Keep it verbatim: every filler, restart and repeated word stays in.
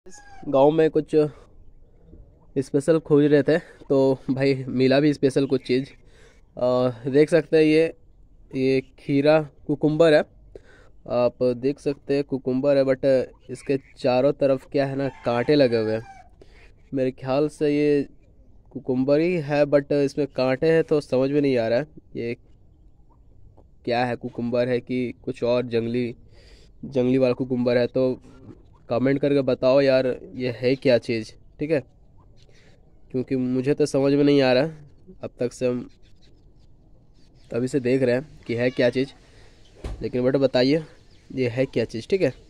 गांव में कुछ स्पेशल खोज रहे थे तो भाई मिला भी स्पेशल कुछ चीज़। अ, देख सकते हैं ये ये खीरा कुकुम्बर है। आप देख सकते हैं कुकुम्बर है, बट इसके चारों तरफ क्या है ना, कांटे लगे हुए हैं। मेरे ख्याल से ये कुकुम्बर ही है, बट इसमें कांटे हैं तो समझ में नहीं आ रहा है ये क्या है, कुकुम्बर है कि कुछ और जंगली जंगली वाला कुकुम्बर है। तो कमेंट करके बताओ यार ये है क्या चीज़, ठीक है? क्योंकि मुझे तो समझ में नहीं आ रहा। अब तक से हम तभी से देख रहे हैं कि है क्या चीज़, लेकिन बेटा बताइए ये है क्या चीज़, ठीक है?